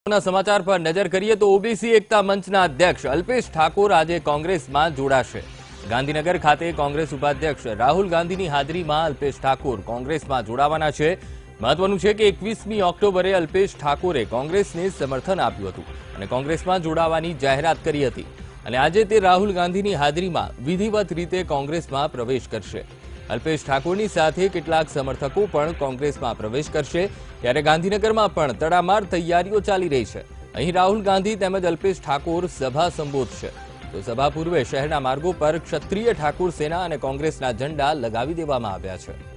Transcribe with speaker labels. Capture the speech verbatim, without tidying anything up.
Speaker 1: समाचार पर नजर करिए तो ओबीसी एकता मंचना अध्यक्ष अल्पेश ठाकोर आज कांग्रेस में जोड़ाशे। गांधीनगर खाते कांग्रेस उपाध्यक्ष राहुल गांधी की हाजरी में अल्पेश ठाकोर कांग्रेस में जोड़ावाना छे। महत्वनुं छे कि एकवीसमी ऑक्टोबरे अल्पेश ठाकोरे कांग्रेस ने समर्थन आप्युं हतुं अने कांग्रेस में जोड़ावानी जाहेरात करी हती अने आजे ते राहुल गांधी की हाजरी में विधिवत रीते कांग्रेस में प्रवेश करशे। अल्पेश ठाकोरनी साथे केटलाक समर्थको पण कांग्रेस में प्रवेश करशे त्यारे गांधीनगर में पण तड़ामार तैयारीओ चाली रही है। अहीं राहुल गांधी तेमज अल्पेश ठाकोर सभा संबोधशे तो सभा पूर्वे शहरना मार्गों पर क्षत्रिय ठाकुर सेना और कांग्रेसना झंडा लगावी देवामां आव्या छे।